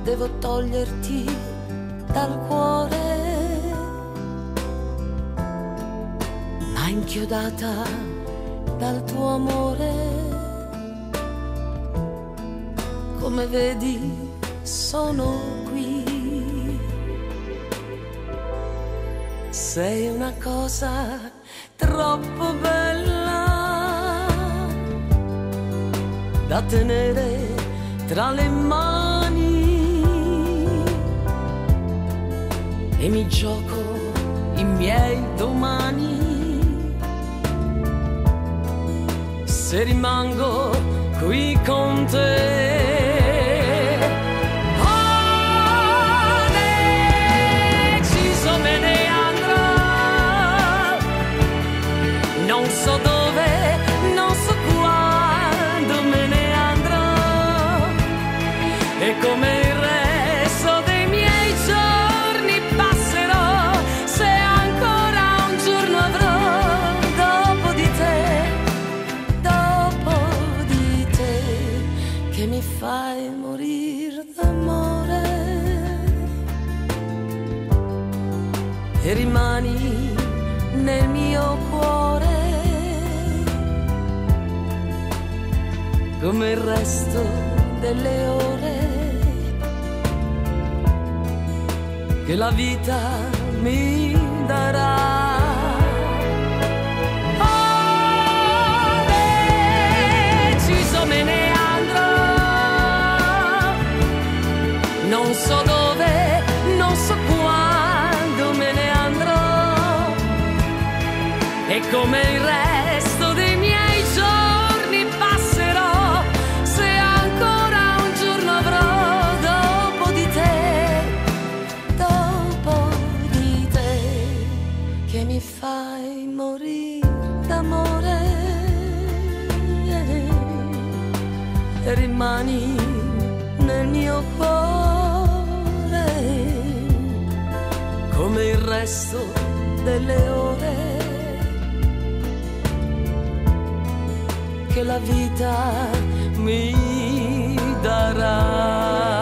devo toglierti dal cuore, ma inchiodata dal tuo amore. Come vedi sono qui. Sei una cosa troppo bella da tenere tra le mani, e mi gioco i miei domani se rimango qui con te. Non so dove, non so quando me ne andrò, e come il resto dei miei giorni passerò, se ancora un giorno avrò dopo di te, che mi fai morire d'amore e rimani nel mio cuore come il resto delle ore che la vita mi darà. Ho deciso, me ne andrò, non so dove, non so quando me ne andrò, e come il resto dei miei giorni passerò, se ancora un giorno avrò dopo di te, che mi fai morire d'amore e rimani nel mio cuore come il resto delle ore che la vita mi darà.